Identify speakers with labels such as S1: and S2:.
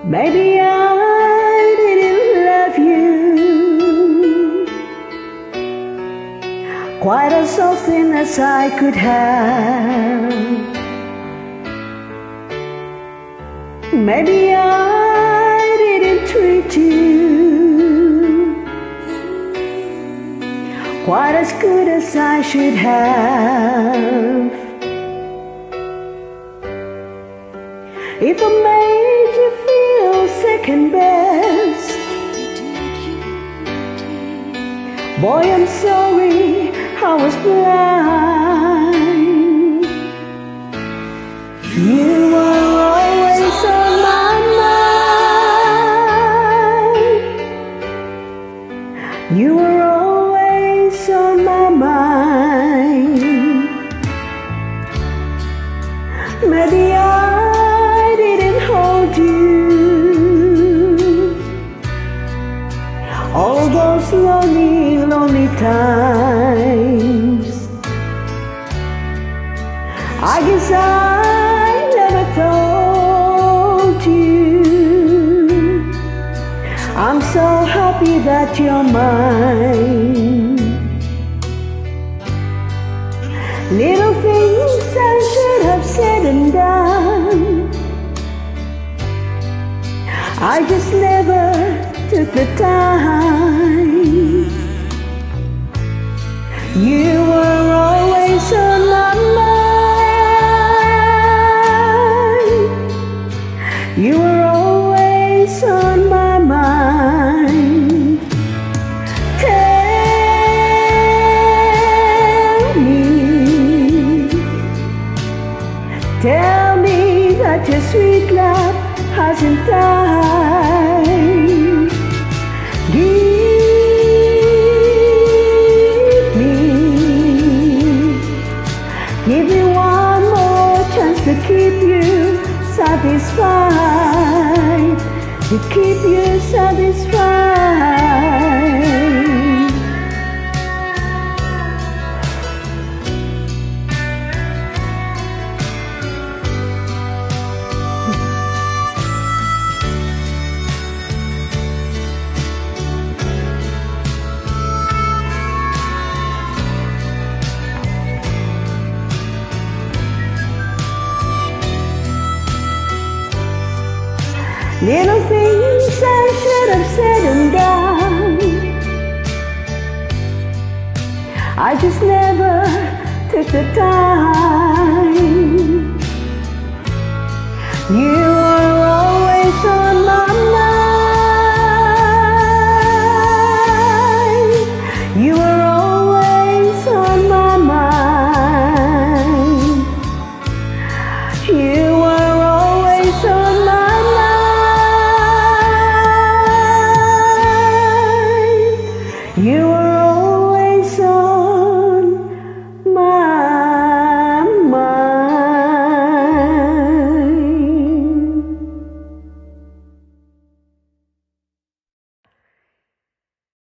S1: Maybe I didn't love you quite as often as I could have. Maybe I didn't treat you quite as good as I should have. If I made you feel second best, boy, I'm sorry, I was blind. You were always on my mind. You were always on my mind. Maybe I didn't hold you all those lonely, lonely times. I guess I never told you I'm so happy that you're mine. Little things I should have said and done, I just never took the time. You were always on my mind. You were always on my mind. Tell me that your sweet love hasn't died. Give me one more chance to keep you satisfied, to keep you satisfied. Little things I should have said and done, I just never took the time. You